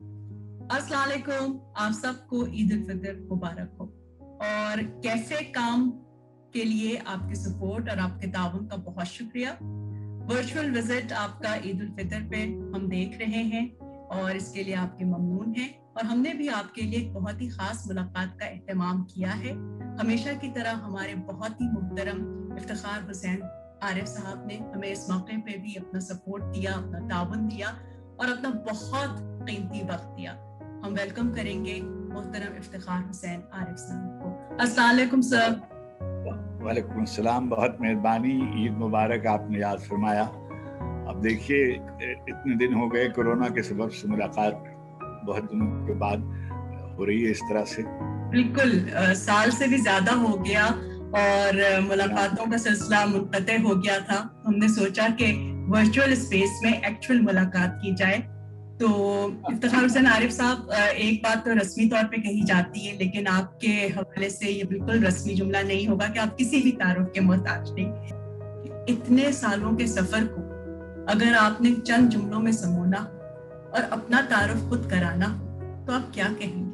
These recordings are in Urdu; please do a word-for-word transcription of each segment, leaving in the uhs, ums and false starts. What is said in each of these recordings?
अस्सलाम वालेकुम, आप सबको ईद उल फितर मुबारक हो। और कैफे काम के लिए आपके सपोर्ट और आपके ताउन का बहुत शुक्रिया। वर्चुअल विजिट आपका ईद उल फितर पे हम देख रहे हैं और इसके लिए आपके ममनून हैं। और हमने भी आपके लिए एक बहुत ही खास मुलाकात का एहतमाम किया है। हमेशा की तरह हमारे बहुत ही मुहतरम इफ्तिखार हुसैन आरिफ साहब ने हमें इस मौके पे भी अपना सपोर्ट दिया, अपना ताउन दिया और अपना बहुत कीमती वक्त दिया। हम वेलकम करेंगे मोहतरम इफ्तिखार हुसैन आरिफ साहब को। अस्सलाम वालेकुम सर। वालेकुम अस्सलाम, बहुत मेहरबानी, ईद मुबारक, आपने याद फरमाया। अब देखिए, इतने दिन हो गए कोरोना के सबब से मुलाकात बहुत दिनों के बाद हो रही है इस तरह से। बिल्कुल, साल से भी ज्यादा हो गया और मुलाकातों का सिलसिला मुनक़ते हो गया था। हमने सोचा कि वर्चुअल स्पेस में एक्चुअल मुलाकात की जाए। तो इफ्तिखार हुसैन आरिफ साहब, एक बात तो रस्मी तौर पे कही जाती है, लेकिन आपके हवाले से ये बिल्कुल रस्मी जुमला नहीं होगा कि आप किसी भी तारुफ के मोहताज नहीं। इतने सालों के सफर को अगर आपने चंद जुमलों में समोना और अपना तारुफ खुद कराना तो आप क्या कहेंगे?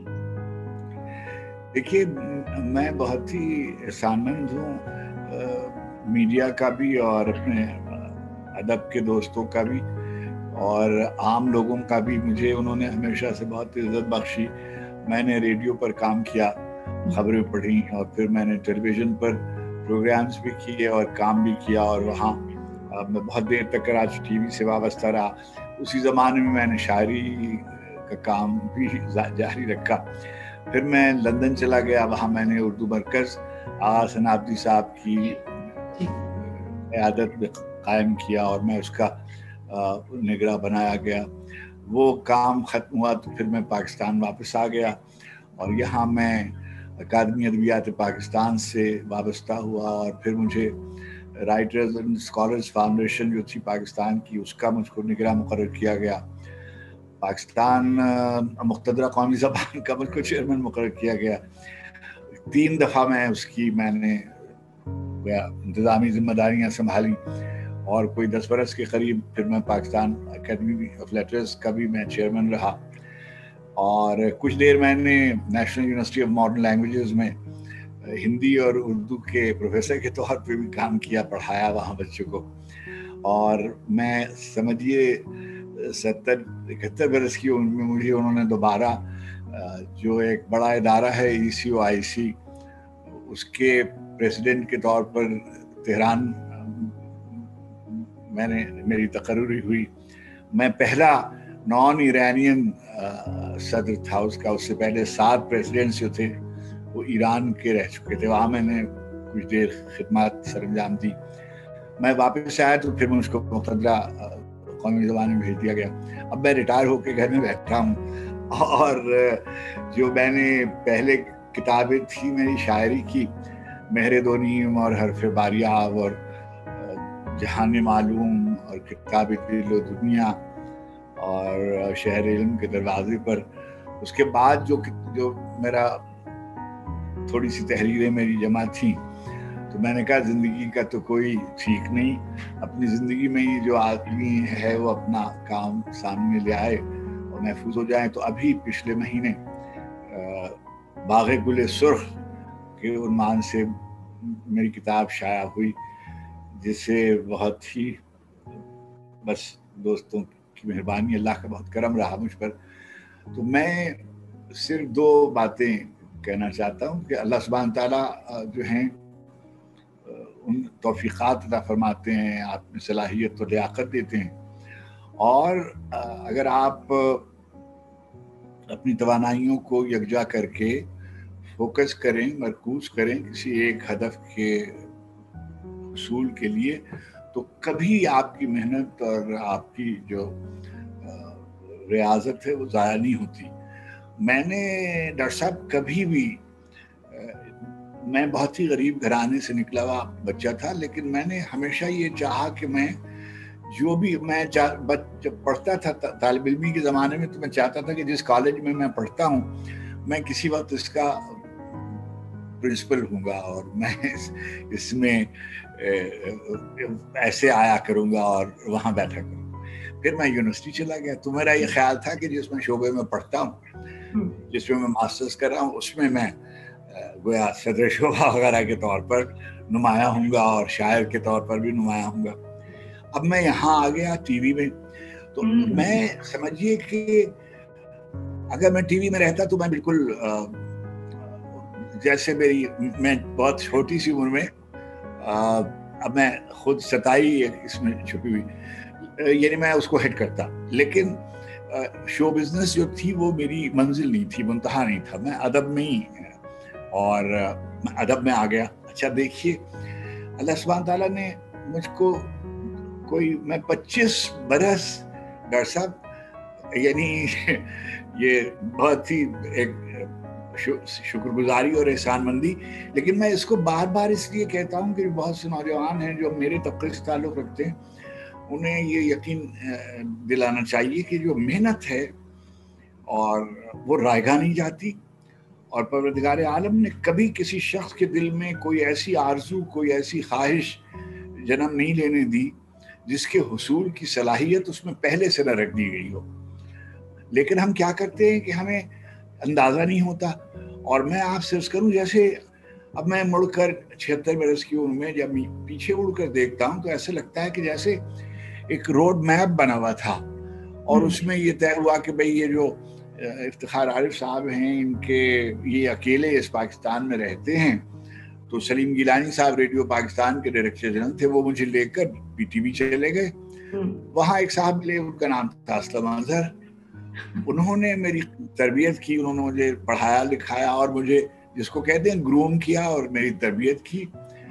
देखिए, मैं बहुत ही एहसानमंद हूँ मीडिया का भी और अपने अदब के दोस्तों का भी और आम लोगों का भी। मुझे उन्होंने हमेशा से बहुत इज्जत बख्शी। मैंने रेडियो पर काम किया, खबरें पढ़ी और फिर मैंने टेलीविज़न पर प्रोग्राम्स भी किए और काम भी किया और वहाँ मैं बहुत देर तक कराची टीवी से वाबस्ता रहा। उसी ज़माने में मैंने शायरी का काम भी जारी रखा। फिर मैं लंदन चला गया, वहाँ मैंने उर्दू मरकज़ आगा सनाब्दी साहब की क़यादत में कायम किया और मैं उसका निगरां बनाया गया। वो काम ख़त्म हुआ तो फिर मैं पाकिस्तान वापस आ गया और यहाँ मैं अकादमी अदबियात पाकिस्तान से वाबस्ता हुआ और फिर मुझे राइटर्स एंड स्कॉलर्स फाउंडेशन जो थी पाकिस्तान की, उसका मुझको निगरां मुकर्रर किया गया। पाकिस्तान मुख्तदरा कौमी ज़बान का मुझको चेयरमैन मुकर्रर किया गया। तीन दफ़ा मैं उसकी मैंने इंतज़ामी ज़िम्मेदारियाँ संभाली और कोई दस बरस के करीब फिर मैं पाकिस्तान अकेडमी ऑफ लेटर्स का भी मैं चेयरमैन रहा और कुछ देर मैंने national university of modern languages में हिंदी और उर्दू के प्रोफेसर के तौर पे भी काम किया, पढ़ाया वहाँ बच्चों को। और मैं समझिए सत्तर इकहत्तर बरस की उम्र में मुझे उन्होंने दोबारा जो एक बड़ा इदारा है ई सी ओ आई सी, उसके प्रेसिडेंट के तौर पर तेहरान मैंने मेरी तकर्री हुई। मैं पहला नॉन ईरानियन सदर था उसका। उससे पहले सात प्रेसिडेंट्स जो थे वो ईरान के रह चुके थे। वहाँ मैंने कुछ देर खिदमत सरंजाम दी। मैं वापस आया तो फिर मैं उसको मुक़द्दरा कौमी ज़बान में भेज दिया गया। अब मैं रिटायर होकर घर में बैठा हूँ और जो मैंने पहले किताबें थी मेरी शायरी की, महरे दो नीम और हरफ बारियाब और जहान मालूम और किताब दिल व दुनिया और शहर इल्म के दरवाजे पर, उसके बाद जो जो मेरा थोड़ी सी तहरीरें मेरी जमा थी, तो मैंने कहा ज़िंदगी का तो कोई ठीक नहीं, अपनी ज़िंदगी में ही जो आदमी है वो अपना काम सामने ले आए और महफूज हो जाए। तो अभी पिछले महीने बाग़े गुले सुर्ख के उन्वान से मेरी किताब शाया हुई, जिससे बहुत ही बस दोस्तों की मेहरबानी, अल्लाह का बहुत करम रहा मुझ पर। तो मैं सिर्फ दो बातें कहना चाहता हूँ कि अल्लाह सुब्हान तआला जो हैं उन तौफीक़ात अता फरमाते हैं, आप में सलाहियत और लियाक़त देते हैं और अगर आप अपनी तवानाइयों को यकजा करके फोकस करें, मरकूज़ करें किसी एक हदफ के हुसूल के लिए, तो कभी आपकी मेहनत और आपकी जो रियाज़त है वो ज़ाया नहीं होती। मैंने डॉक्टर साहब कभी भी, मैं बहुत ही गरीब घराने से निकला हुआ बच्चा था, लेकिन मैंने हमेशा ये चाहा कि मैं जो भी मैं जब पढ़ता था तालिब इल्मी के ज़माने में, तो मैं चाहता था कि जिस कॉलेज में मैं पढ़ता हूँ मैं किसी वक्त इसका प्रिंसिपल हूँगा और मैं इस, इसमें ऐसे आया करूँगा और वहाँ बैठा करूँगा। پھر میں یونیورسٹی چلا گیا. تو میرا یہ خیال تھا کہ جس میں شعبے میں پڑھتا ہوں, جس میں میں ماسٹرز کر رہا ہوں, اس میں میں گویا صدر شعبہ وغیرہ کے طور پر نمایاں ہوں گا اور شاعر کے طور پر بھی نمایاں ہوں گا. اب میں یہاں آ گیا ٹی وی میں, تو میں سمجھیے کہ اگر میں ٹی وی میں رہتا تو میں بالکل جیسے میری میں بہت چھوٹی سی عمر میں, اب میں خود ستائی اس میں چھپی ہوئی, یعنی میں اس کو ہٹ کرتا, لیکن شو بزنس جو تھی وہ میری منزل نہیں تھی, منتہا نہیں تھا. میں ادب میں ہی, اور میں ادب میں آ گیا. اچھا دیکھیے, اللہ سبحانہ تعالیٰ نے مجھ کو کوئی, میں پچیس برس ڈاکٹر صاحب, یعنی یہ بہت ہی ایک شکر گزاری اور احسان مندی, لیکن میں اس کو بار بار اس لیے کہتا ہوں کہ بہت سے نوجوان ہیں جو میرے طبقے سے تعلق رکھتے ہیں, انہیں یہ یقین دلانا چاہیے کہ جو محنت ہے اور وہ رائگاں نہیں جاتی, اور پروردگار عالم نے کبھی کسی شخص کے دل میں کوئی ایسی آرزو, کوئی ایسی خواہش جنم نہیں لینے دی جس کے حصول کی صلاحیت اس میں پہلے سے نہ رکھ دی گئی ہو. لیکن ہم کیا کرتے ہیں کہ ہمیں اندازہ نہیں ہوتا. اور میں آپ سے عرض کروں, جیسے اب میں مڑ کر چھہتر برس کی عمر میں جب پیچھے اڑ کر دیکھتا ہوں تو ایسے لگتا ہے کہ جیسے ایک روڈ میپ بنا ہوا تھا, اور اس میں یہ طے ہوا کہ بھئی یہ جو افتخار عارف صاحب ہیں, ان کے یہ اکیلے اس پاکستان میں رہتے ہیں. تو سلیم گیلانی صاحب ریڈیو پاکستان کے ڈائریکٹر جنرل تھے, وہ مجھے لے کر پی ٹی وی چلے گئے. وہاں ایک صاحب ملے, ان کا نام تھا اسلم اظہر. انہوں نے میری تربیت کی, انہوں نے مجھے پڑھایا لکھایا اور مجھے جس کو کہتے ہیں گروم کیا اور میری تربیت کی.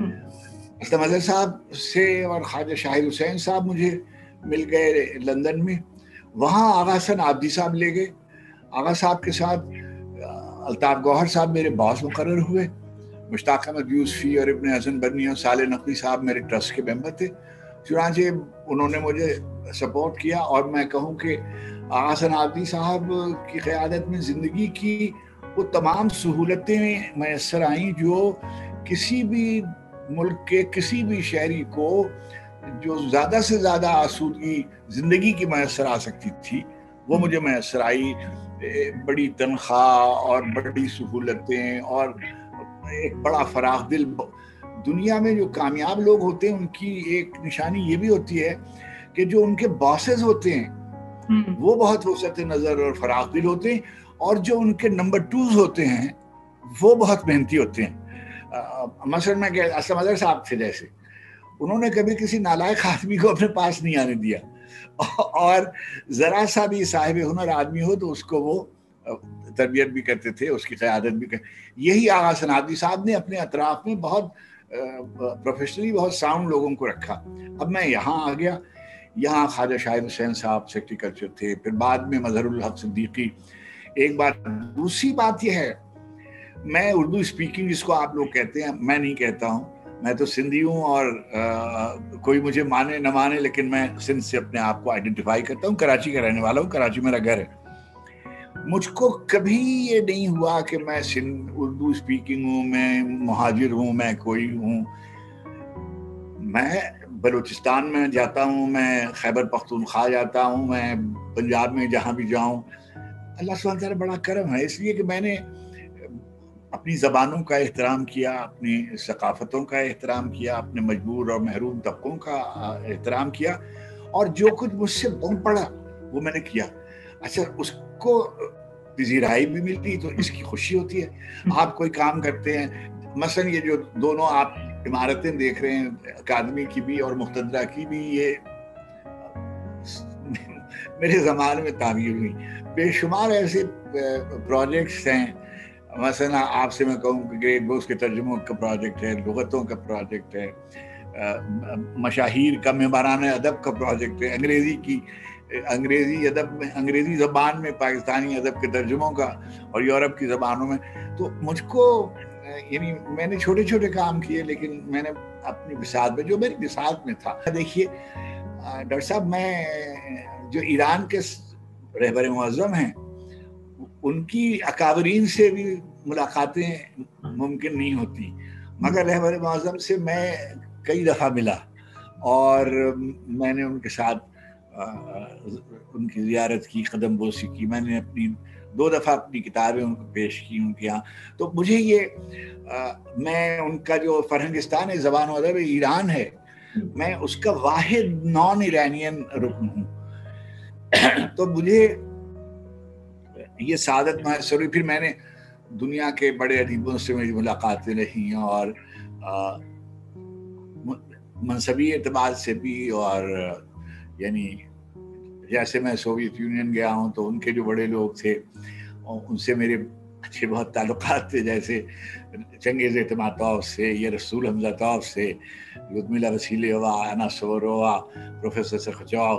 اسلم اظہر صاحب سے اور خواجہ شاہد حسین صاحب مجھے مل گئے لندن میں. وہاں آغا حسن عابدی صاحب لے گئے. آغا صاحب کے ساتھ الطاف گوہر صاحب میرے باس مقرر ہوئے. مشتاق احمد یوسفی اور ابن حسن برنی اور صالح نقوی صاحب میرے ٹرسٹ کے ممبر تھے. چنانچہ انہوں نے مجھے سپورٹ کیا, اور میں کہوں کہ آغا حسن عابدی صاحب کی قیادت میں زندگی کی وہ تمام سہولتیں میسر آئیں جو کسی بھی ملک کے کسی بھی شہری کو جو زیادہ سے زیادہ آسودگی زندگی کی میسر آ سکتی تھی وہ مجھے میسر آئی. بڑی تنخواہ اور بڑی سہولتیں اور ایک بڑا فراخ دل. دنیا میں جو کامیاب لوگ ہوتے ہیں ان کی ایک نشانی یہ بھی ہوتی ہے کہ جو ان کے باسز ہوتے ہیں وہ بہت وسعت نظر اور فراخ دل ہوتے ہیں, اور جو ان کے نمبر ٹوز ہوتے ہیں وہ بہت محنتی ہوتے ہیں. مثلا میں کہ اسلم اظہر صاحب تھے, جیسے انہوں نے کبھی کسی نالائق آدمی کو اپنے پاس نہیں آنے دیا, اور ذرا سا بھی صاحب ہنر آدمی ہو تو اس کو وہ تربیت بھی کرتے تھے, اس کی قیادت بھی کرتے. یہی آغا حسن عابدی صاحب نے اپنے اطراف میں بہت پروفیشنلی بہت ساؤنڈ لوگوں کو رکھا. اب میں یہاں آ گیا, یہاں خواجہ شاہد حسین صاحب سیکٹری کلچر تھے, پھر بعد میں مظہر الحق صدیقی. ایک بات, دوسری بات یہ ہے, میں اردو اسپیکنگ جس کو آپ لوگ کہتے ہیں, میں نہیں کہتا ہوں, میں تو سندھی ہوں, اور آ, کوئی مجھے مانے نہ مانے لیکن میں سندھ سے اپنے آپ کو آئیڈینٹیفائی کرتا ہوں. کراچی کا رہنے والا ہوں, کراچی میرا گھر ہے. مجھ کو کبھی یہ نہیں ہوا کہ میں سندھ اردو اسپیکنگ ہوں, میں مہاجر ہوں, میں کوئی ہوں. میں بلوچستان میں جاتا ہوں, میں خیبر پختونخوا جاتا ہوں, میں پنجاب میں جہاں بھی جاؤں, اللہ سبحانہ تعالیٰ بڑا کرم ہے, اس لیے کہ میں نے اپنی زبانوں کا احترام کیا, اپنی ثقافتوں کا احترام کیا, اپنے مجبور اور محروم طبقوں کا احترام کیا, اور جو کچھ مجھ سے بن پڑا وہ میں نے کیا. اچھا, اس کو پذیرائی بھی ملتی تو اس کی خوشی ہوتی ہے. آپ کوئی کام کرتے ہیں, مثلا یہ جو دونوں آپ عمارتیں دیکھ رہے ہیں, اکادمی کی بھی اور مقتدرہ کی بھی, یہ میرے زمانے میں تعمیر ہوئی. بے شمار ایسے پروجیکٹس ہیں, مثلا آپ سے میں کہوں کہ گریٹ بکس کے ترجموں کا پروجیکٹ ہے, لغتوں کا پروجیکٹ ہے, مشاہیر کا معماران ادب کا پروجیکٹ ہے, انگریزی کی انگریزی ادب میں انگریزی زبان میں پاکستانی ادب کے ترجموں کا, اور یورپ کی زبانوں میں. تو مجھ کو یعنی میں نے چھوٹے چھوٹے کام کیے, لیکن میں نے اپنی بساط میں جو میری بساط میں تھا. دیکھیے ڈاکٹر صاحب, میں جو ایران کے رہبر معظم ہیں ان کی اکابرین سے بھی ملاقاتیں ممکن نہیں ہوتی, مگر رہبر معظم سے میں کئی دفعہ ملا, اور میں نے ان کے ساتھ ان کی زیارت کی, قدم بوسی کی, میں نے اپنی دو دفعہ اپنی کتابیں ان کو پیش کی ان کے یہاں. تو مجھے یہ میں ان کا جو فرہنگستان زبان و ادب ایران ہے, میں اس کا واحد نان ایرانین رکن ہوں. تو مجھے یہ سعادت میسر ہوئی. پھر میں نے دنیا کے بڑے ادیبوں سے میری ملاقاتیں رہی, اور منصبی اعتبار سے بھی, اور یعنی جیسے میں سوویت یونین گیا ہوں تو ان کے جو بڑے لوگ تھے ان سے میرے اچھے بہت تعلقات تھے, جیسے چنگیز اعتمادتوف سے, یہ رسول حمزہ توف سے, لودمیلا وسیلیووا, انا سورووا, پروفیسر سخچاو,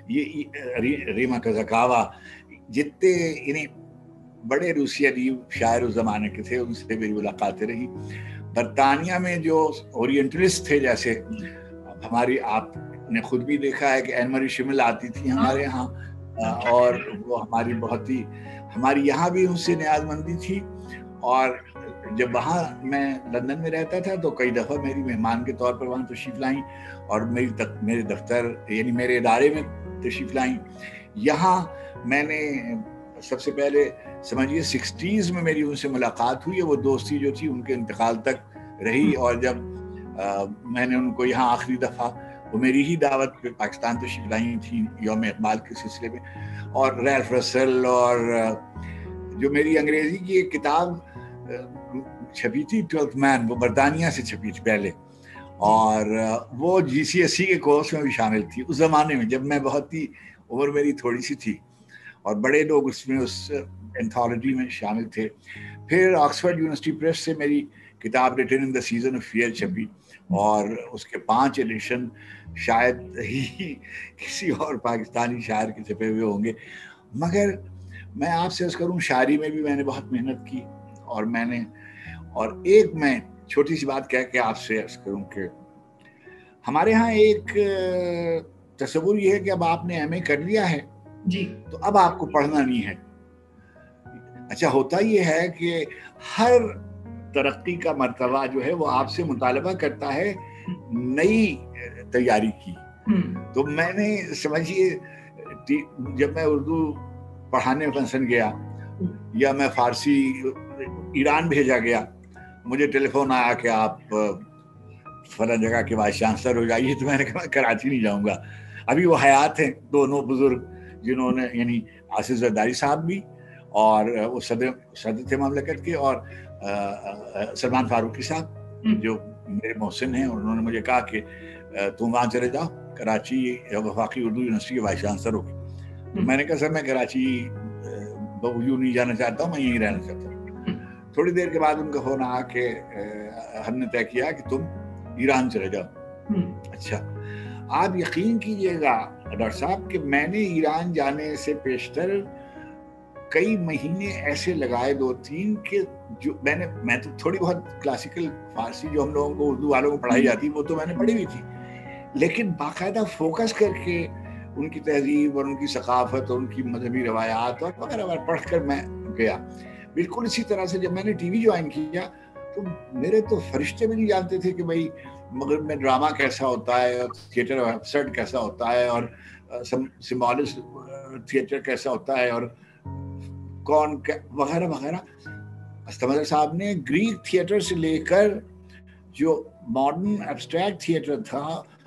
یہ ریما کازاکاوا, جتنے یعنی بڑے روسی ادیب شاعر اس زمانے کے تھے, ان سے میری ملاقاتیں رہی. برطانیہ میں جو اورینٹلسٹ تھے, جیسے ہماری, آپ نے خود بھی دیکھا ہے کہ این مری شمل آتی تھی ہمارے ہاں, اور وہ ہماری بہت ہی, ہماری یہاں بھی ان سے نیاز مندی تھی. اور جب وہاں میں لندن میں رہتا تھا تو کئی دفعہ میری مہمان کے طور پر وہاں تشریف لائیں, اور میری میرے دفتر یعنی میرے ادارے میں تشریف لائیں. یہاں میں نے سب سے پہلے سمجھیے سکسٹیز میں میری ان سے ملاقات ہوئی ہے. وہ دوستی جو تھی ان کے انتقال تک رہی, اور جب میں نے ان کو یہاں آخری دفعہ, وہ میری ہی دعوت پہ پاکستان تشریف لائی تھی یوم اقبال کے سلسلے میں. اور ریلف رسل, اور جو میری انگریزی کی ایک کتاب چھپی تھی ٹویلتھ مین, وہ برطانیہ سے چھپی تھی پہلے, اور وہ جی سی ایس سی کے کورس میں بھی شامل تھی اس زمانے میں, جب میں بہت ہی عمر میری تھوڑی سی تھی, اور بڑے لوگ اس میں اس انتھالوجی میں شامل تھے. پھر آکسفورڈ یونیورسٹی پریس سے میری کتاب written in the season of fear چھپی, اور اس کے پانچ ایڈیشن شاید ہی کسی اور پاکستانی شاعر کے چھپے ہوئے ہوں گے. مگر میں آپ سے عرض کروں, شاعری میں بھی میں نے بہت محنت کی, اور میں نے, اور ایک میں چھوٹی سی بات کہہ کے آپ سے عرض کروں کہ ہمارے ہاں ایک تصور یہ ہے کہ اب آپ نے ایم اے کر لیا ہے جی, تو اب آپ کو پڑھنا نہیں ہے. اچھا, ہوتا یہ ہے کہ ہر ترقی کا مرتبہ جو ہے وہ آپ سے مطالبہ کرتا ہے نئی تیاری کی. تو میں نے سمجھیے جب میں اردو پڑھانے مثلاً گیا, یا میں فارسی ایران بھیجا گیا, مجھے ٹیلی فون آیا کہ آپ فلاں جگہ کے وائس چانسلر ہو جائیے, تو میں نے کہا کراچی نہیں جاؤں گا. ابھی وہ حیات ہیں دونوں بزرگ, جنہوں نے, یعنی آصف زرداری صاحب بھی, اور وہ صدر صدر تھے مملکت کے, اور سلمان فاروقی صاحب جو میرے محسن ہیں, اور انہوں نے مجھے کہا کہ تم وہاں چلے جاؤ, کراچی وفاقی اردو یونیورسٹی کے وائس چانسلر ہو. تو میں نے کہا سر میں کراچی یوں نہیں جانا چاہتا ہوں, میں یہیں رہنا چاہتا ہوں. تھوڑی دیر کے بعد ان کا فون آیا کہ ہم نے طے کیا کہ تم ایران چلے جاؤ. اچھا, آپ یقین کیجئے گا ڈاکٹر صاحب کہ میں نے ایران جانے سے پیشتر کئی مہینے ایسے لگائے, دو تین, کہ جو میں نے میں تو تھوڑی بہت کلاسیکل فارسی جو ہم لوگوں کو اردو والوں کو پڑھائی جاتی وہ تو میں نے پڑھی ہوئی تھی, لیکن باقاعدہ فوکس کر کے ان کی تہذیب اور ان کی ثقافت اور ان کی مذہبی روایات اور وغیرہ پڑھ کر میں گیا. بالکل اسی طرح سے جب میں نے ٹی وی جوائن کیا تو میرے تو فرشتے بھی نہیں جانتے تھے کہ بھائی مغرب میں ڈرامہ کیسا ہوتا ہے, اور تھیٹر ایبسرڈ کیسا ہوتا ہے, اور سمبولسٹ تھیٹر کیسا ہوتا ہے, اور کون وغیرہ وغیرہ. استمر صاحب نے گریک تھیٹر سے لے کر جو ماڈرن ایبسٹریکٹ تھیٹر تھا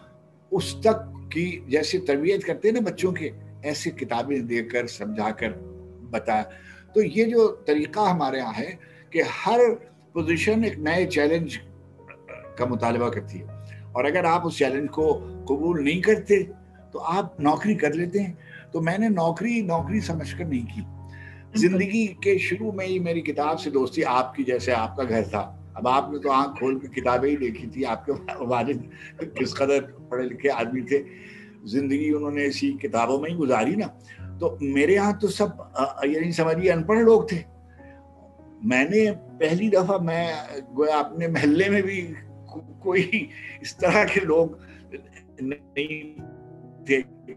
اس تک کی جیسے تربیت کرتے ہیں نا بچوں کے, ایسے کتابیں دے کر سمجھا کر بتایا. تو یہ جو طریقہ ہمارے یہاں ہے کہ ہر پوزیشن ایک نئے چیلنج کا مطالبہ کرتی ہے, اور اگر آپ اس چیلنج کو قبول نہیں کرتے تو آپ نوکری کر لیتے ہیں. تو میں نے نوکری نوکری سمجھ کر نہیں کی. زندگی کے شروع میں ہی میری کتاب سے دوستی, آپ کی جیسے آپ کا گھر تھا, اب آپ نے تو آنکھ کھول کے کتابیں ہی دیکھی تھی, آپ کے والد کس قدر پڑھے لکھے آدمی تھے, زندگی انہوں نے اسی کتابوں میں ہی گزاری نا. تو میرے ہاں تو سب یعنی سمجھیے ان پڑھ لوگ تھے. میں نے پہلی دفعہ میں گویا اپنے محلے میں بھی کوئی اس طرح کے لوگ نہیں تھے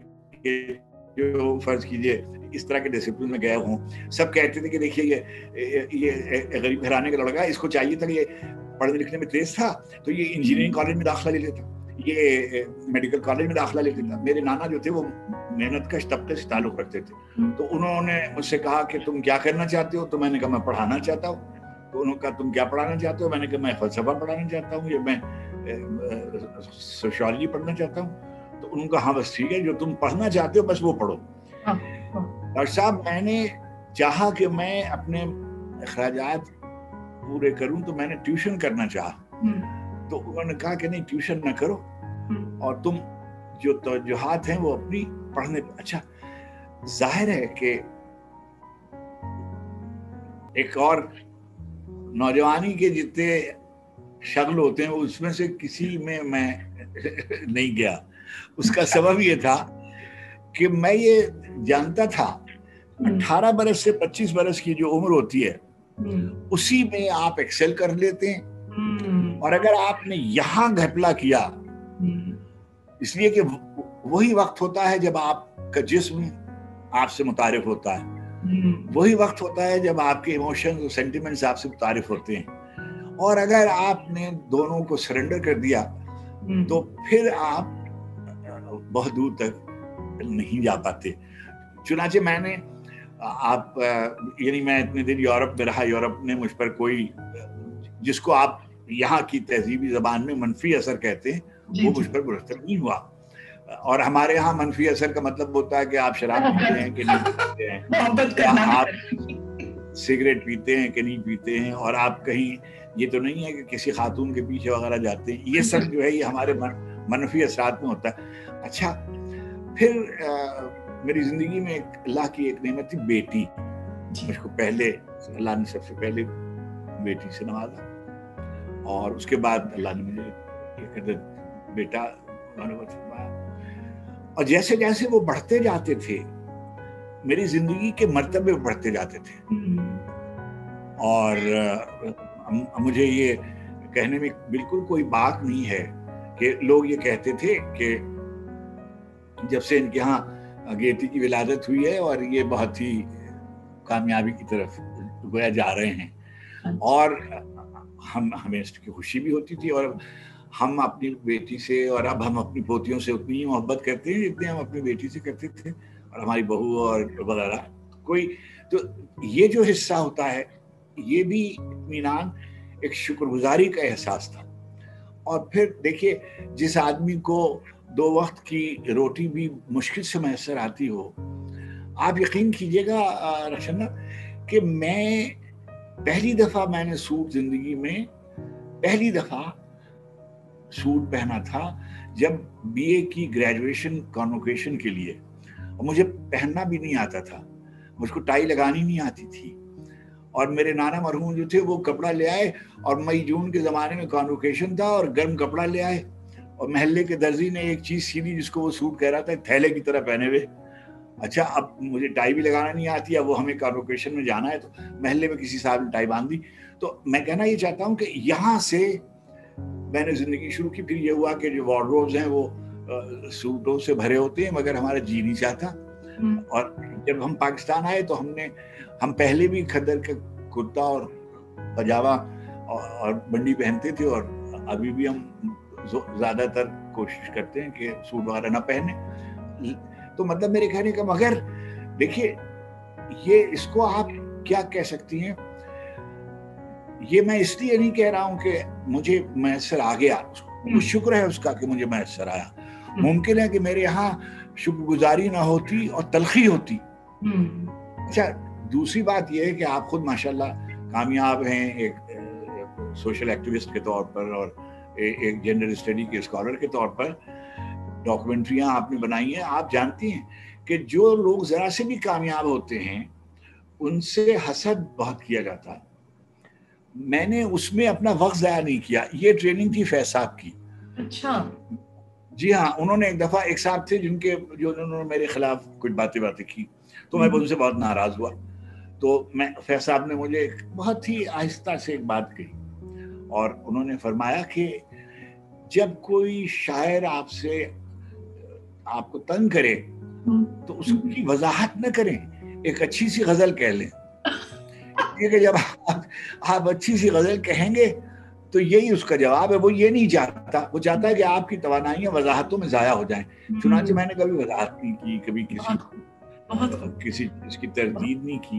جو فرض کیجئے اس طرح کے ڈسپلن میں گئے ہوں. سب کہتے تھے کہ دیکھیے یہ یہ غریب گھرانے کا لڑکا, اس کو چاہیے تھا, یہ پڑھنے لکھنے میں تیز تھا تو یہ انجینئرنگ کالج میں داخلہ لے لیتا, ये मेडिकल कॉलेज में दाखिला लेते था। मेरे नाना जो थे वो मेहनत कश तबके से ताल्लुक़ रखते थे, तो उन्होंने मुझसे कहा कि तुम क्या करना चाहते हो? तो मैंने कहा मैं पढ़ाना चाहता हूँ। तो उन्होंने कहा तुम क्या पढ़ाना चाहते हो? मैंने कहा मैं फ़लसफ़ा पढ़ाना चाहता हूँ, या मैं सोशियोलॉजी पढ़ना चाहता हूँ। तो उन्होंने कहा हाँ बस ठीक है, जो तुम पढ़ना चाहते हो बस वो पढ़ो। डॉक्टर साहब, मैंने चाहा कि मैं अपने अखराजात पूरे करूं, तो मैंने ट्यूशन करना चाहा। तो उन्होंने कहा कि नहीं, ट्यूशन ना करो, और तुम जो तवज्जुहात हैं वो अपनी पढ़ने। अच्छा, जाहिर है कि एक और नौजवानी के जितने शक्ल होते हैं उसमें से किसी में मैं नहीं गया। उसका सबब ये था कि मैं ये जानता था अठारह बरस से पच्चीस बरस की जो उम्र होती है उसी में आप एक्सेल कर लेते हैं, और अगर आपने यहाँ घपला किया, इसलिए कि वही वक्त होता है जब आपका जिस्म आपसे मुतारिफ होता है, वही वक्त होता है जब आपके इमोशंस और सेंटिमेंट्स आपसे मुतारिफ होते हैं, और अगर आपने दोनों को सरेंडर कर दिया तो फिर आप बहुत दूर तक नहीं जा पाते। चुनाचे मैंने आप यानी मैं इतने दिन यूरोप में रहा, यूरोप ने मुझ पर कोई, जिसको आप यहाँ की तहजीबी जबान में मनफी असर कहते हैं, वो मुझ पर मुरतब नहीं हुआ। और हमारे यहाँ मनफी असर का मतलब होता है कि आप शराब पीते हैं कि नहीं पीते हैं, या आप सिगरेट पीते हैं कि नहीं पीते हैं, और आप कहीं, ये तो नहीं है कि किसी खातून के पीछे वगैरह जाते हैं। ये सब जो है ये हमारे मन, मनफी असरात में होता है। अच्छा, फिर आ, मेरी जिंदगी में एक अल्लाह की एक नेमत थी, बेटी। मुझको पहले अल्लाह ने सबसे पहले बेटी से नवाजा, और उसके बाद अल्लाह ने मुझे एक बेटा फरमाया। और जैसे जैसे वो बढ़ते जाते थे, मेरी जिंदगी के मर्तबे बढ़ते जाते थे, और मुझे ये कहने में बिल्कुल कोई बात नहीं है कि लोग ये कहते थे कि जब से इनके यहाँ गेटी की विलादत हुई है और ये बहुत ही कामयाबी की तरफ गोया जा रहे हैं, और हम हमें इसकी खुशी भी होती थी, और हम अपनी बेटी से, और अब हम अपनी पोतियों से उतनी ही मोहब्बत करते हैं जितने हम अपनी बेटी से करते थे, और हमारी बहू और वगैरह कोई। तो ये जो हिस्सा होता है ये भी इत्मीनान, एक शुक्रगुजारी का एहसास था। और फिर देखिए, जिस आदमी को दो वक्त की रोटी भी मुश्किल से मैसर आती हो, आप यकीन कीजिएगा रशना कि मैं पहली दफ़ा मैंने सूट जिंदगी में पहली दफ़ा सूट पहना था जब बीए की ग्रेजुएशन कॉन्वोकेशन के लिए, और मुझे पहनना भी नहीं आता था, मुझको टाई लगानी नहीं आती थी, और मेरे नाना मरहूम जो थे वो कपड़ा ले आए, और मई जून के ज़माने में कॉन्वोकेशन था और गर्म कपड़ा ले आए, और महल्ले के दर्जी ने एक चीज़ सी दी जिसको वो सूट कह रहा था, थैले की तरह पहने हुए। अच्छा, अब मुझे टाई भी लगाना नहीं आती, अब वो हमें कॉन्वोकेशन में जाना है, तो महल्ले में किसी साहब ने टाई बांध दी। तो मैं कहना ये चाहता हूँ कि यहाँ से मैंने ज़िंदगी शुरू की। फिर ये हुआ कि जो वार्डरोब्स हैं वो आ, सूटों से भरे होते हैं, मगर हमारा जी नहीं चाहता। और जब हम पाकिस्तान आए तो हमने हम पहले भी खद्दर का कुर्ता और पजामा और, और बंडी पहनते थे, और अभी भी हम ज़्यादातर कोशिश करते हैं कि सूट वगैरह ना पहने। तो मतलब मेरे कहने का, मगर देखिए ये इसको आप क्या कह सकती हैं, ये मैं इसलिए नहीं कह रहा हूं कि मुझे मैसर आ गया, तो शुक्र है उसका कि मुझे मैसर आया। मुमकिन है कि मेरे यहाँ शुक्रगुजारी ना होती और तलखी होती। अच्छा, दूसरी बात यह है कि आप खुद माशाल्लाह कामयाब हैं एक सोशल एक्टिविस्ट के तौर पर, और एक जेंडर स्टडी के स्कॉलर के तौर पर। डॉक्यूमेंट्रियाँ आपने बनाई हैं। आप जानती हैं कि जो लोग ज़रा से भी कामयाब होते हैं उनसे हसद बहुत किया जाता है। मैंने उसमें अपना वक्त ज़ाया नहीं किया। ये ट्रेनिंग थी फैज साहब की। अच्छा। जी हाँ, उन्होंने एक दफ़ा, एक साहब थे जिनके जो उन्होंने मेरे खिलाफ कुछ बातें बातें की, तो मैं उनसे बहुत नाराज़ हुआ। तो मैं फैज साहब ने मुझे बहुत ही आहिस्ता से एक बात कही, और उन्होंने फरमाया कि जब कोई शायर आपसे आपको तंग करे तो उसकी वजाहत न करें, एक अच्छी सी गजल कह लें। कि जब आप, आप अच्छी सी गजल कहेंगे تو یہی اس کا جواب ہے. وہ یہ نہیں چاہتا, وہ چاہتا ہے کہ آپ کی توانائیاں وضاحتوں میں ضائع ہو جائیں. چنانچہ میں نے کبھی وضاحت نہیں کی, کبھی کسی کسی چیز کی تردید نہیں کی.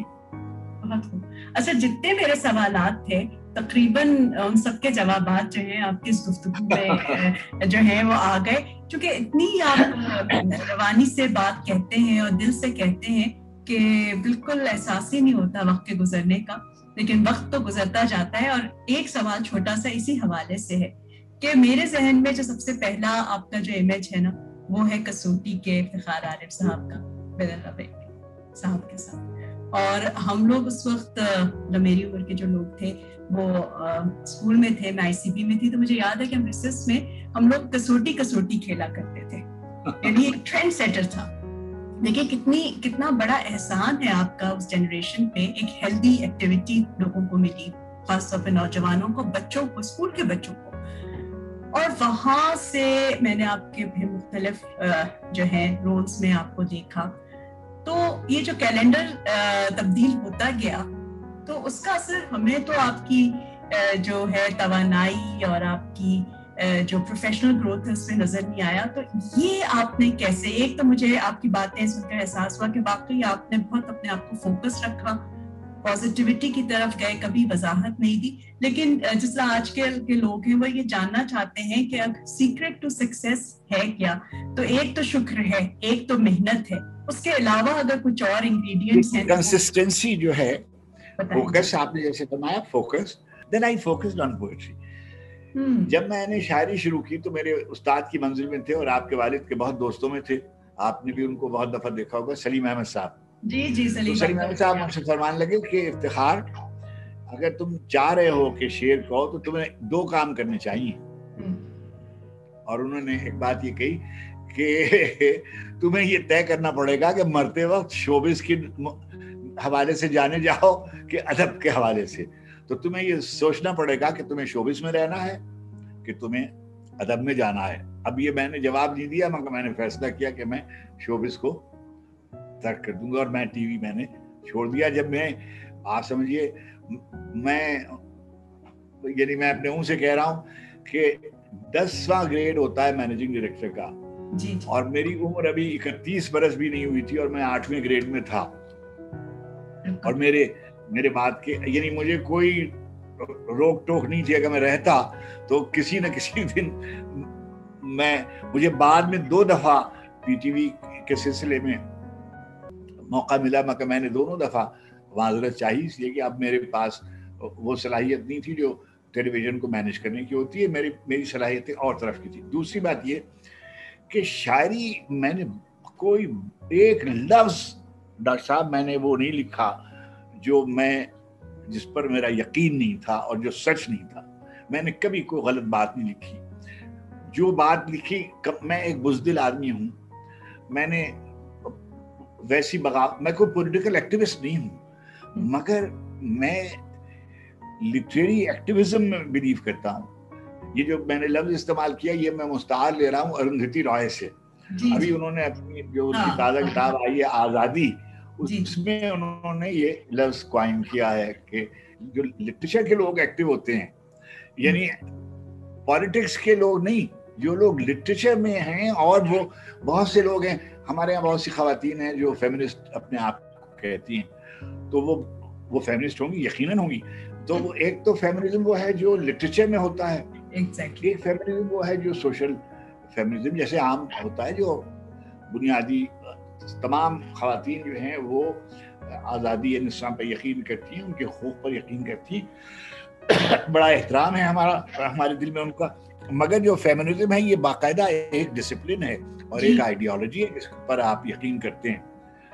اچھا, جتنے میرے سوالات تھے تقریباً ان سب کے جوابات جو ہیں آپ کی اس گفتگو میں جو ہیں وہ آ گئے, چونکہ اتنی آپ روانی سے بات کہتے ہیں اور دل سے کہتے ہیں کہ بالکل احساس ہی نہیں ہوتا وقت کے گزرنے کا. لیکن وقت تو گزرتا جاتا ہے. اور ایک سوال چھوٹا سا اسی حوالے سے ہے کہ میرے ذہن میں جو سب سے پہلا آپ کا جو امیج ہے نا, وہ ہے کسوٹی کے افتخار عارف صاحب کا, بدر ربیع صاحب کے ساتھ. اور ہم لوگ اس وقت, میری عمر کے جو لوگ تھے وہ اسکول میں تھے, میں آئی سی بی میں تھی, تو مجھے یاد ہے کہ ہم ریسس میں ہم لوگ کسوٹی کسوٹی کھیلا کرتے تھے. یعنی ایک ٹرینڈ سیٹر تھا. دیکھیں کتنی کتنا بڑا احسان ہے آپ کا اس جنریشن پہ, ایک ہیلدی ایکٹیویٹی لوگوں کو ملی, خاص طور پہ نوجوانوں کو, بچوں کو, اسکول کے بچوں کو. اور وہاں سے میں نے آپ کے مختلف جو ہیں رولز میں آپ کو دیکھا. تو یہ جو کیلنڈر تبدیل ہوتا گیا تو اس کا اثر ہمیں تو آپ کی جو ہے توانائی اور آپ کی جو پروفیشنل گروتھ ہے اس میں نظر نہیں آیا. تو یہ آپ نے کیسے, ایک تو مجھے آپ کی باتیں سن کر احساس ہوا کہ واقعی آپ نے بہت اپنے آپ کو فوکس رکھا, پازیٹیوٹی کی طرف گئے, کبھی وضاحت نہیں دی. لیکن جس طرح آج کل کے لوگ ہیں وہ یہ جاننا چاہتے ہیں کہ سیکرٹ ٹو سکسیس ہے کیا. تو ایک تو شکر ہے, ایک تو محنت ہے, اس کے علاوہ اگر کچھ اور انگریڈینٹس ہیں. کنسسٹنسی جو ہے, فوکس, آپ نے جیسے فرمایا focus, then I focused on poetry. جب میں نے شاعری شروع کی تو میرے استاد کی منزل میں تھے اور آپ کے والد کے بہت دوستوں میں تھے. آپ نے بھی ان کو بہت دفعہ دیکھا ہوگا, سلیم احمد صاحب. جی جی سلیم سلیم احمد صاحب مجھ سے فرمانے لگے کہ افتخار, اگر تم چاہ رہے ہو کہ شعر کہو تو تمہیں دو کام کرنے چاہیے. اور انہوں نے ایک بات یہ کہی کہ تمہیں یہ طے کرنا پڑے گا کہ مرتے وقت شوبز کے حوالے سے جانے جاؤ کہ ادب کے حوالے سے. تو تمہیں یہ سوچنا پڑے گا کہ تمہیں شوبز میں رہنا ہے کہ تمہیں ادب میں جانا ہے. اب یہ میں نے جواب نہیں دیا, مگر میں نے فیصلہ کیا کہ میں شوبز کو ترک کر دوں گا, اور میں ٹی وی میں نے چھوڑ دیا. جب میں, آپ سمجھیے, میں یعنی میں اپنے منہ سے کہہ رہا ہوں کہ دسواں گریڈ ہوتا ہے مینیجنگ ڈائریکٹر کا, اور میری عمر ابھی اکتیس برس بھی نہیں ہوئی تھی اور میں آٹھویں گریڈ میں تھا. اور میرے میرے بات کے یعنی مجھے کوئی روک ٹوک نہیں تھی. اگر میں رہتا تو کسی نہ کسی دن میں, مجھے بعد میں دو دفعہ پی ٹی وی کے سلسلے میں موقع ملا, مگر میں نے دونوں دفعہ معذرت چاہی, اس لیے کہ اب میرے پاس وہ صلاحیت نہیں تھی جو ٹیلی ویژن کو مینیج کرنے کی ہوتی ہے. میری میری صلاحیتیں اور طرف کی تھی. دوسری بات یہ کہ شاعری میں نے کوئی ایک لفظ, ڈاکٹر صاحب, میں نے وہ نہیں لکھا جو میں جس پر میرا یقین نہیں تھا اور جو سچ نہیں تھا. میں نے کبھی کوئی غلط بات نہیں لکھی. جو بات لکھی, میں ایک بزدل آدمی ہوں, میں نے ویسی بغاوت, میں کوئی پولیٹیکل ایکٹیوسٹ نہیں ہوں, مگر میں لٹریری ایکٹیویزم میں بلیو کرتا ہوں. یہ جو میں نے لفظ استعمال کیا, یہ میں مستعار لے رہا ہوں ارندھتی رائے سے. ابھی انہوں نے اپنی جو ان کی تازہ کتاب آئی ہے آزادی, اس میں انہوں نے یہ لفظ کوائن کیا ہے کہ جو لٹریچر کے لوگ ایکٹیو ہوتے ہیں, یعنی پالیٹکس کے لوگ نہیں, جو لوگ لٹریچر میں ہیں. اور وہ بہت سے لوگ ہیں, ہمارے یہاں بہت سی خواتین ہیں جو فیمنسٹ اپنے آپ کہتی ہیں, تو وہ وہ فیمنسٹ ہوں گی, یقیناً ہوں گی. تو وہ ایک تو فیمنزم وہ ہے جو لٹریچر میں ہوتا ہے, ایک فیمنزم وہ ہے جو سوشل فیمنزم جیسے عام ہوتا ہے, جو بنیادی تمام خواتین جو ہیں وہ آزادی نساں پہ یقین کرتی ہیں, ان کے حقوق پر یقین کرتی ہیں. بڑا احترام ہے ہمارا ہمارے دل میں ان کا. مگر جو فیمنزم ہے یہ باقاعدہ ایک ڈسپلن ہے اور ایک آئیڈیالوجی ہے جس پر آپ یقین کرتے ہیں.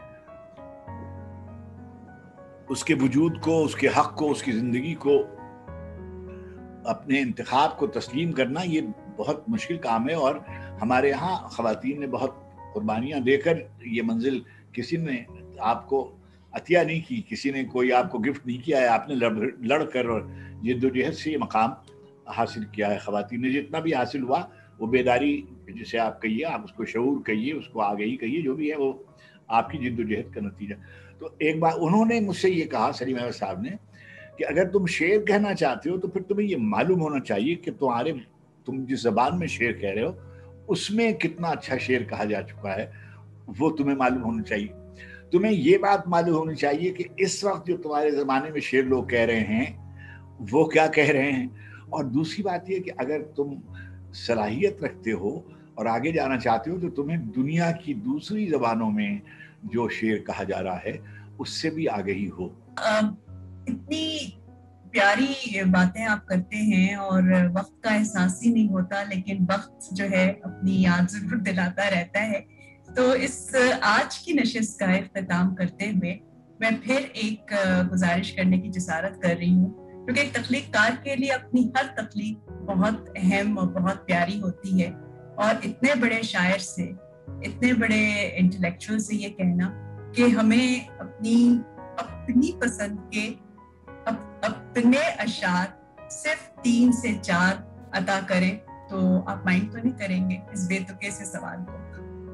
اس کے وجود کو, اس کے حق کو, اس کی زندگی کو, اپنے انتخاب کو تسلیم کرنا یہ بہت مشکل کام ہے. اور ہمارے ہاں خواتین نے بہت قربانیاں دے کر یہ منزل, کسی نے آپ کو عطیہ نہیں کی, کسی نے کوئی آپ کو گفٹ نہیں کیا ہے, آپ نے لڑ کر اور جد و جہد سے یہ مقام حاصل کیا ہے. خواتین نے جتنا بھی حاصل ہوا وہ بیداری جسے آپ کہیے, آپ اس کو شعور کہیے, اس کو آگہی کہیے, جو بھی ہے وہ آپ کی جد و جہد کا نتیجہ. تو ایک بار انہوں نے مجھ سے یہ کہا, سلیم احمد صاحب نے, کہ اگر تم شعر کہنا چاہتے ہو تو پھر تمہیں یہ معلوم ہونا چاہیے کہ تمہارے تم جس زبان میں شعر کہہ رہے ہو اس میں کتنا اچھا شعر کہا جا چکا ہے، وہ تمہیں معلوم ہونا چاہیے. تمہیں یہ بات معلوم ہونی چاہیے کہ اس وقت جو تمہارے زمانے میں شعر لوگ کہہ رہے ہیں وہ کیا کہہ رہے ہیں. اور دوسری بات یہ کہ اگر تم صلاحیت رکھتے ہو اور آگے جانا چاہتے ہو تو تمہیں دنیا کی دوسری زبانوں میں جو شعر کہا جا رہا ہے اس سے بھی آگے ہی ہو. اتنی پیاری باتیں آپ کرتے ہیں اور وقت کا احساس ہی نہیں ہوتا، لیکن وقت جو ہے اپنی یاد ضرور دلاتا رہتا ہے. تو اس آج کی نشست کا اختتام کرتے ہوئے میں پھر ایک گزارش کرنے کی جسارت کر رہی ہوں، کیونکہ ایک تخلیق کار کے لیے اپنی ہر تخلیق بہت اہم اور بہت پیاری ہوتی ہے. اور اتنے بڑے شاعر سے، اتنے بڑے انٹلیکچوئل سے یہ کہنا کہ ہمیں اپنی اپنی پسند کے اپنے اشعار صرف تین سے چار عطا کریں، تو آپ مائنڈ تو نہیں کریں گے اس بے تکے سے سوال کو؟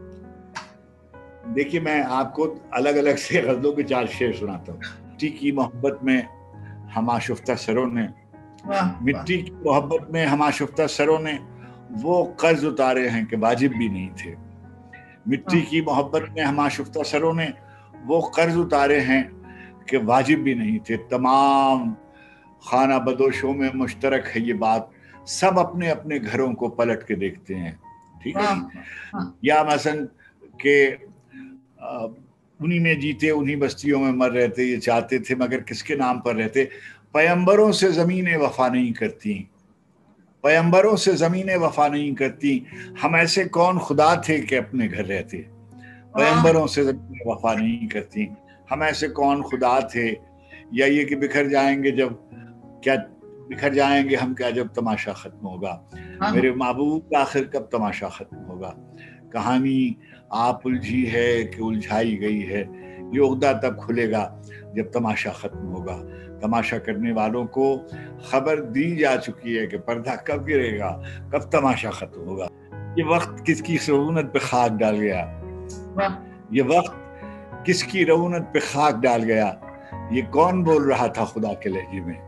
دیکھیے میں آپ کو الگ الگ سے غزلوں کے چار شعر سناتا ہوں. مٹی کی محبت میں ہم آشفتہ سروں نے مٹی کی محبت میں ہم آشفتہ سروں نے وہ قرض اتارے ہیں کہ واجب بھی نہیں تھے. مٹی کی محبت میں ہم آشفتہ سروں نے وہ قرض اتارے ہیں کہ واجب بھی نہیں تھے. تمام خانہ بدوشوں میں مشترک ہے یہ بات، سب اپنے اپنے گھروں کو پلٹ کے دیکھتے ہیں. ٹھیک ہے. یا مثلا کہ انہی میں جیتے انہی بستیوں میں مر رہتے، یہ چاہتے تھے مگر کس کے نام پر رہتے. پیمبروں سے زمینیں وفا نہیں کرتی، پیمبروں سے زمینیں وفا نہیں کرتی، ہم ایسے کون خدا تھے کہ اپنے گھر رہتے. پیمبروں سے زمینیں وفا نہیں کرتی، ہم ایسے کون خدا تھے. یا یہ کہ بکھر جائیں گے جب کیا بکھر جائیں گے ہم کیا جب تماشا ختم ہوگا. میرے محبوب آخر کب تماشا ختم ہوگا. کہانی آپ الجھی ہے کہ الجھائی گئی ہے، یہ عقدہ تب کھلے گا جب تماشا ختم ہوگا. تماشا کرنے والوں کو خبر دی جا چکی ہے کہ پردہ کب گرے گا، کب تماشا ختم ہوگا. یہ وقت کس کی رعونت پہ خاک ڈال گیا، یہ وقت کس کی رعونت پہ خاک ڈال گیا. یہ کون بول رہا تھا خدا کے لہجے میں.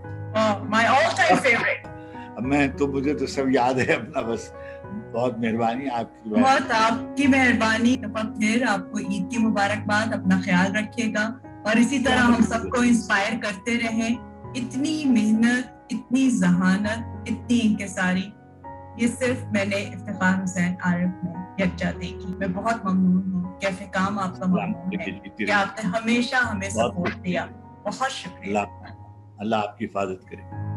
اب میں تو مجھے تو سب یاد ہے اپنا. بس بہت مہربانی آپ کی. بہت آپ کی مہربانی. پھر آپ کو عید کی مبارکباد. اپنا خیال رکھیے گا اور اسی طرح ہم سب کو انسپائر کرتے رہیں. اتنی محنت، اتنی ذہانت، اتنی انکساری، یہ صرف میں نے افتخار حسین عارف میں یکجا دیکھی. میں بہت ممنون ہوں. کیفے کام آپ کا ممنون ہے کہ آپ نے ہمیشہ ہمیں سپورٹ دیا. بہت شکریہ. اللہ آپ کی حفاظت کرے.